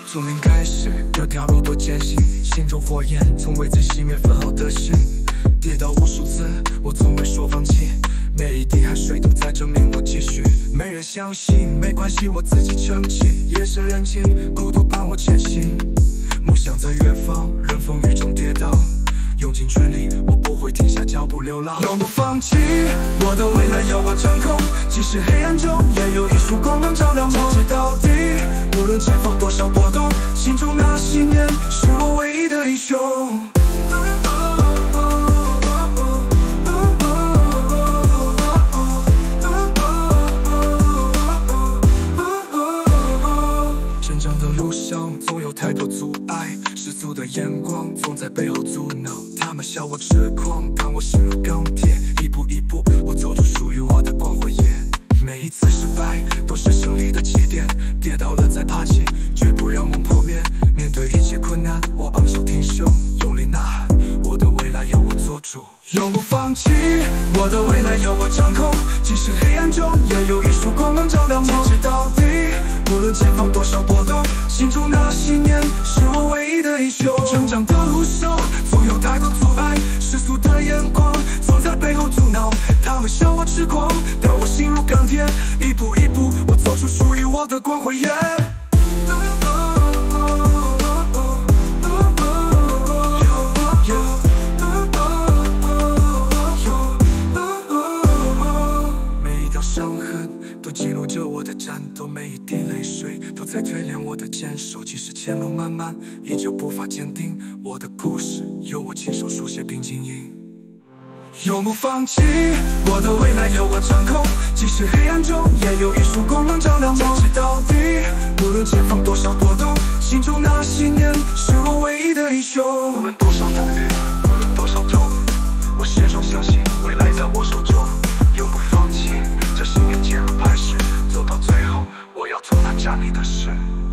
从零开始，这条路多艰辛，心中火焰从未在熄灭，分毫的心。跌倒无数次，我从未说放弃，每一滴汗水都在证明我继续。没人相信，没关系，我自己撑起。夜深人静，孤独伴我前行，梦想在远方，任风雨中跌倒，用尽全力，我不会停下脚步流浪，永不放弃。我的未来由我掌控，即使黑暗中也有一束光能照亮我。坚持到底，无论前方多少波动，心中那信念是我唯一的英雄。成长的路上总有太多阻碍，世俗的眼光总在背后阻挠，他们笑我痴狂，看我心如钢铁，一步一步我走出属于我的光辉夜。每一次失败都是胜利的起点，跌倒了再爬起，绝不让梦破灭。面对一切困难，我昂首挺胸，用力呐喊，我的未来由我做主，永不放弃。我的未来由我掌控，即使黑暗中也有一束光能照亮我。坚持到底，无论前方多少波动，心中那信念是我唯一的英雄。成长的路上总有太多阻碍，世俗的眼光总在背后阻挠，他们笑我痴狂，但我心如钢铁，一步一步我走出属于我的光辉夜。每一道伤痕都记录着我的战斗，每一滴泪水都在锤炼我的坚守。即使前路漫漫，依旧步伐坚定，我的故事由我亲手书写并经营，永不放弃。我的未来由我掌控，即使黑暗中也有一束光能照亮我。坚持到底，无论前方多少波动，心中那信念是我唯一的英雄。无论多少风雨，无论多少痛，我始终相信未来在我手中，永不放弃。这信念坚如磐石，走到最后，我要做那站立的事。